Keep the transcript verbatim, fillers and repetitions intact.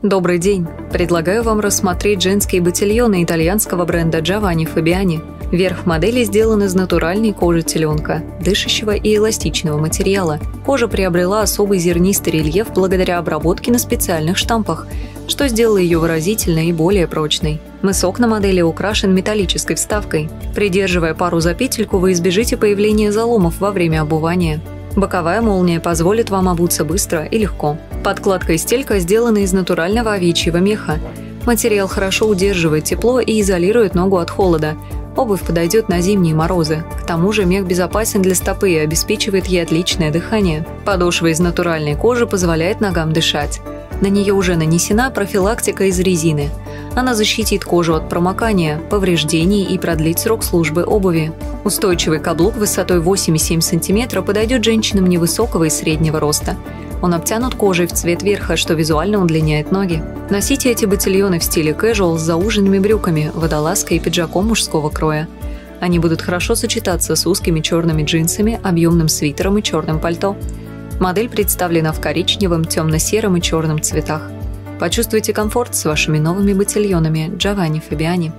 Добрый день! Предлагаю вам рассмотреть женские ботильоны итальянского бренда Giovanni Fabiani. Верх модели сделан из натуральной кожи теленка, дышащего и эластичного материала. Кожа приобрела особый зернистый рельеф благодаря обработке на специальных штампах, что сделало ее выразительной и более прочной. Мысок на модели украшен металлической вставкой. Придерживая пару за петельку, вы избежите появления заломов во время обувания. Боковая молния позволит вам обуться быстро и легко. Подкладка и стелька сделаны из натурального овечьего меха. Материал хорошо удерживает тепло и изолирует ногу от холода. Обувь подойдет на зимние морозы. К тому же мех безопасен для стопы и обеспечивает ей отличное дыхание. Подошва из натуральной кожи позволяет ногам дышать. На нее уже нанесена профилактика из резины. Она защитит кожу от промокания, повреждений и продлит срок службы обуви. Устойчивый каблук высотой восемь и семь десятых сантиметра подойдет женщинам невысокого и среднего роста. Он обтянут кожей в цвет верха, что визуально удлиняет ноги. Носите эти ботильоны в стиле casual с зауженными брюками, водолазкой и пиджаком мужского кроя. Они будут хорошо сочетаться с узкими черными джинсами, объемным свитером и черным пальто. Модель представлена в коричневом, темно-сером и черном цветах. Почувствуйте комфорт с вашими новыми ботильонами Giovanni Fabiani.